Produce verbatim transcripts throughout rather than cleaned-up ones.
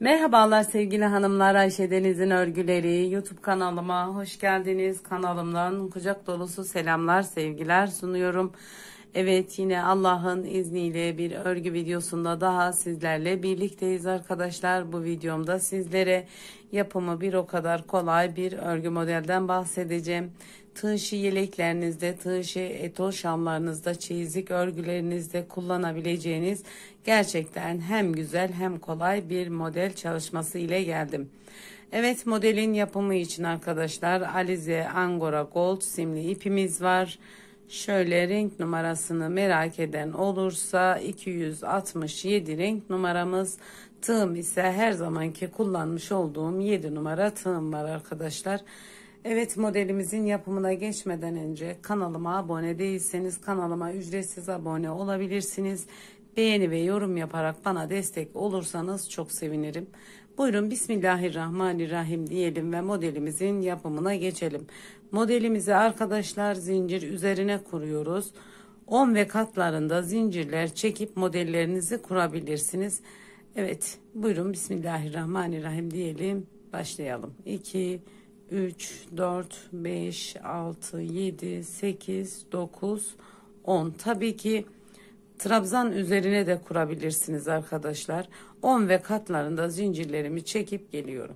Merhabalar sevgili hanımlar, Ayşe Deniz'in örgüleri YouTube kanalıma hoş geldiniz. Kanalımdan kucak dolusu selamlar, sevgiler sunuyorum. Evet, yine Allah'ın izniyle bir örgü videosunda daha sizlerle birlikteyiz arkadaşlar. Bu videomda sizlere yapımı bir o kadar kolay bir örgü modelden bahsedeceğim. Tığ işi yeleklerinizde, tığ işi etol şallarınızda, çeyizlik örgülerinizde kullanabileceğiniz gerçekten hem güzel hem kolay bir model çalışması ile geldim. Evet, modelin yapımı için arkadaşlar Alize Angora Gold simli ipimiz var. Şöyle renk numarasını merak eden olursa iki yüz altmış yedi renk numaramız. Tığım ise her zamanki kullanmış olduğum yedi numara tığım var arkadaşlar. Evet, modelimizin yapımına geçmeden önce kanalıma abone değilseniz kanalıma ücretsiz abone olabilirsiniz. Beğeni ve yorum yaparak bana destek olursanız çok sevinirim. Buyurun Bismillahirrahmanirrahim diyelim ve modelimizin yapımına geçelim. Modelimizi arkadaşlar zincir üzerine kuruyoruz. on ve katlarında zincirler çekip modellerinizi kurabilirsiniz. Evet, buyurun Bismillahirrahmanirrahim diyelim, başlayalım. iki, üç, dört, beş, altı, yedi, sekiz, dokuz, on. Tabii ki trabzan üzerine de kurabilirsiniz arkadaşlar. on ve katlarında zincirlerimi çekip geliyorum.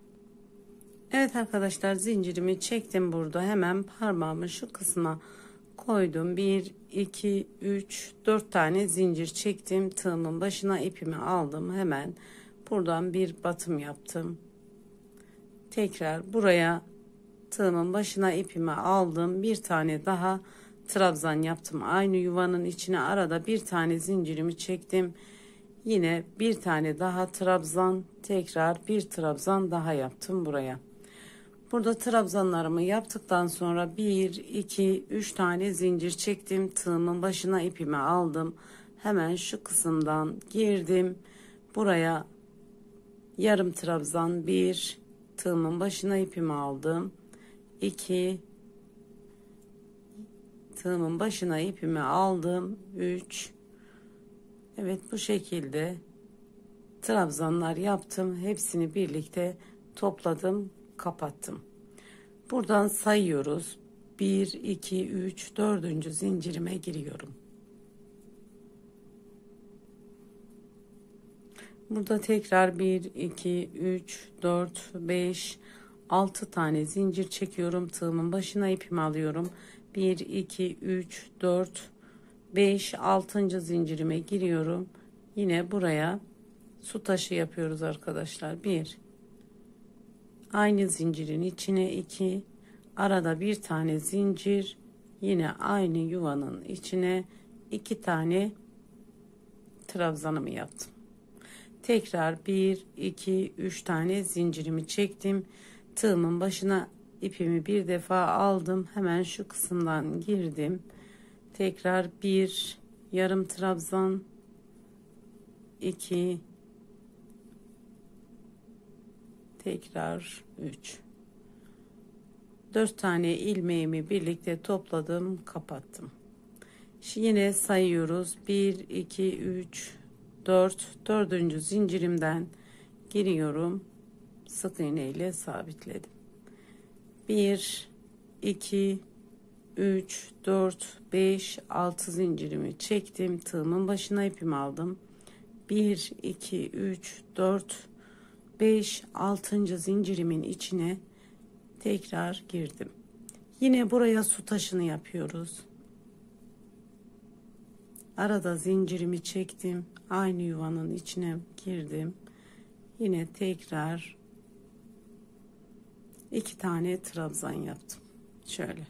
Evet arkadaşlar, zincirimi çektim, burada hemen parmağımı şu kısma koydum. bir, iki, üç, dört tane zincir çektim. Tığımın başına ipimi aldım. Hemen buradan bir batım yaptım. Tekrar buraya tığımın başına ipimi aldım. Bir tane daha trabzan yaptım. Aynı yuvanın içine arada bir tane zincirimi çektim. Yine bir tane daha trabzan, tekrar bir trabzan daha yaptım buraya. Burada trabzanlarımı yaptıktan sonra bir, iki, üç tane zincir çektim. Tığımın başına ipimi aldım. Hemen şu kısımdan girdim. Buraya yarım trabzan, bir, tığımın başına ipimi aldım. iki, tığımın başına ipimi aldım. üç. Evet, bu şekilde trabzanlar yaptım. Hepsini birlikte topladım, kapattım. Buradan sayıyoruz. bir, iki, üç, dördüncü zincirime giriyorum. Burada tekrar bir, iki, üç, dört, beş, altı tane zincir çekiyorum. Tığımın başına ipimi alıyorum. bir, iki, üç, dört, beş, altıncı zincirime giriyorum. Yine buraya su taşı yapıyoruz arkadaşlar. bir, aynı zincirin içine iki, arada bir tane zincir, yine aynı yuvanın içine iki tane trabzanımı yaptım. Tekrar bir, iki, üç tane zincirimi çektim. Tığımın başına ipimi bir defa aldım. Hemen şu kısımdan girdim. Tekrar bir, yarım trabzan, iki, tekrar üç. dört tane ilmeğimi birlikte topladım, kapattım. Şimdi yine sayıyoruz. bir, iki, üç, dört. dördüncü zincirimden giriyorum. Sık iğne ile sabitledim. bir, iki, üç, dört, beş, altı zincirimi çektim. Tığımın başına ipimi aldım. bir, iki, üç, dört, beş, altıncı zincirimin içine tekrar girdim. Yine buraya su taşını yapıyoruz. Arada zincirimi çektim. Aynı yuvanın içine girdim. Yine tekrar iki tane trabzan yaptım. Şöyle.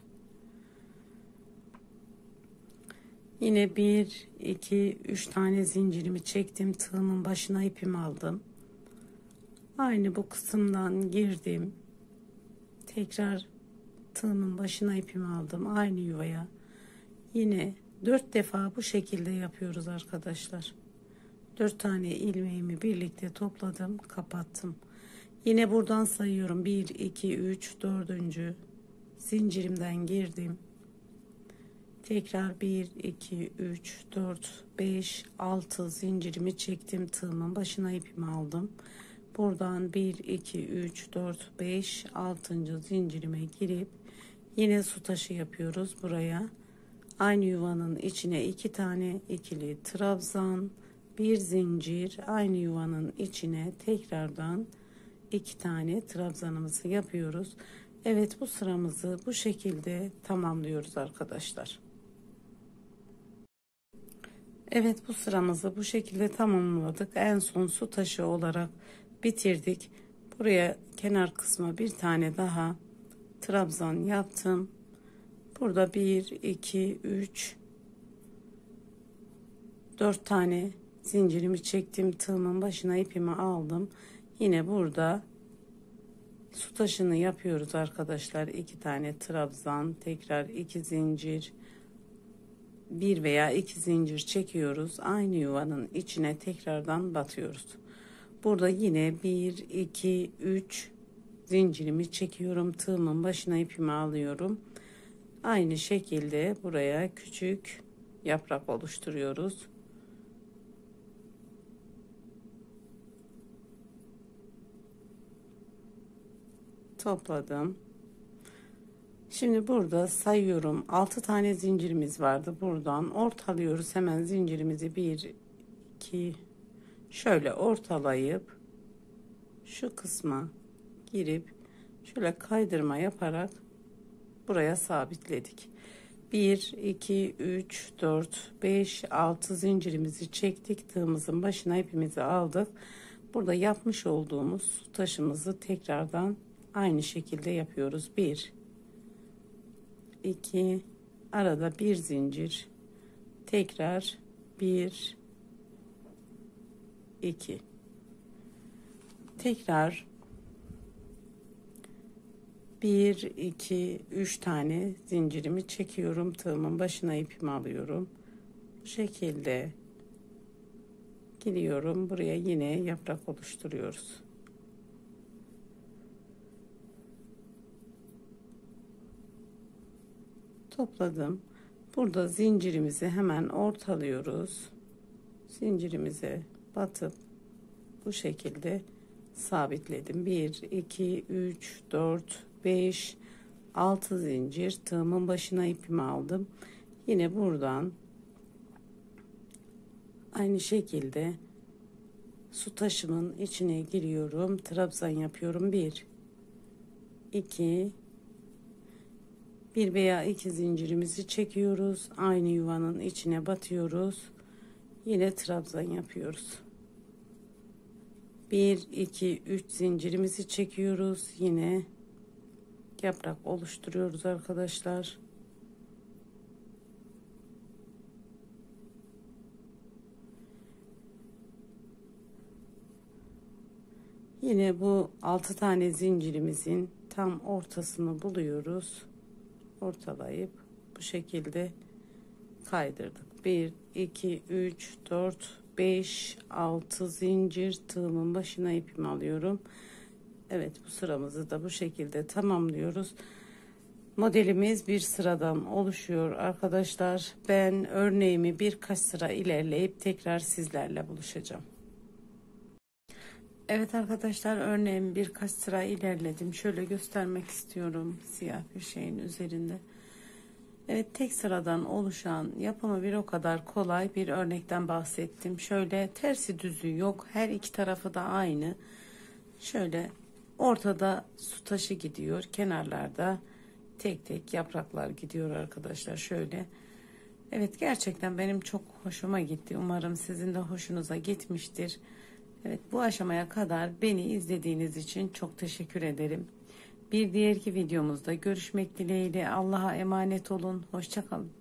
Yine bir, iki, üç tane zincirimi çektim. Tığımın başına ipimi aldım. Aynı bu kısımdan girdim. Tekrar tığımın başına ipimi aldım. Aynı yuvaya. Yine dört defa bu şekilde yapıyoruz arkadaşlar. dört tane ilmeğimi birlikte topladım, kapattım. Yine buradan sayıyorum. bir, iki, üç, dördüncü zincirimden girdim. Tekrar bir, iki, üç, dört, beş, altı zincirimi çektim. Tığımın başına ipimi aldım. buradan bir iki üç dört beş altıncı zincirime girip yine su taşı yapıyoruz buraya. Aynı yuvanın içine iki tane ikili trabzan, bir zincir, aynı yuvanın içine tekrardan iki tane trabzanımızı yapıyoruz. Evet, bu sıramızı bu şekilde tamamlıyoruz arkadaşlar. Evet, bu sıramızı bu şekilde tamamladık. En son su taşı olarak bitirdik. Buraya kenar kısma bir tane daha trabzan yaptım. Burada bir iki üç dört tane zincirimi çektim, tığımın başına ipimi aldım. Yine burada su taşını yapıyoruz arkadaşlar. iki tane trabzan, tekrar iki zincir, bir veya iki zincir çekiyoruz. Aynı yuvanın içine tekrardan batıyoruz. Burada yine bir iki üç zincirimi çekiyorum, tığımın başına ipimi alıyorum. Aynı şekilde buraya küçük yaprak oluşturuyoruz. Topladım. Şimdi burada sayıyorum. altı tane zincirimiz vardı. Buradan ortalıyoruz. Hemen zincirimizi bir iki şöyle ortalayıp şu kısma girip şöyle kaydırma yaparak buraya sabitledik. bir iki üç dört beş altı zincirimizi çektik. Tığımızın başına ipimizi aldık. Burada yapmış olduğumuz taşımızı tekrardan aynı şekilde yapıyoruz. bir iki arada bir zincir, tekrar bir iki, tekrar bir iki üç tane zincirimi çekiyorum, tığımın başına ipimi alıyorum. Bu şekilde gidiyorum, buraya yine yaprak oluşturuyoruz. Topladım. Burada zincirimizi hemen ortalıyoruz. Zincirimize batıp bu şekilde sabitledim. bir iki üç dört beş altı zincir, tığımın başına ipimi aldım. Yine buradan aynı şekilde su taşımın içine giriyorum, trabzan yapıyorum. bir iki bir veya iki zincirimizi çekiyoruz, aynı yuvanın içine batıyoruz, yine trabzan yapıyoruz. bir iki üç zincirimizi çekiyoruz, yine yaprak oluşturuyoruz arkadaşlar. Yine bu altı tane zincirimizin tam ortasını buluyoruz. Ortalayıp bu şekilde kaydırdık. bir iki üç dört beş altı zincir, tığımın başına ipimi alıyorum. Evet, bu sıramızı da bu şekilde tamamlıyoruz. Modelimiz bir sıradan oluşuyor arkadaşlar. Ben örneğimi birkaç sıra ilerleyip tekrar sizlerle buluşacağım. Evet arkadaşlar, örneğimi birkaç sıra ilerledim. Şöyle göstermek istiyorum siyah bir şeyin üzerinde. Evet, tek sıradan oluşan, yapımı bir o kadar kolay bir örnekten bahsettim. Şöyle tersi düzü yok. Her iki tarafı da aynı. Şöyle ortada su taşı gidiyor. Kenarlarda tek tek yapraklar gidiyor arkadaşlar. Şöyle. Evet, gerçekten benim çok hoşuma gitti. Umarım sizin de hoşunuza gitmiştir. Evet, bu aşamaya kadar beni izlediğiniz için çok teşekkür ederim. Bir diğerki videomuzda görüşmek dileğiyle. Allah'a emanet olun. Hoşça kalın.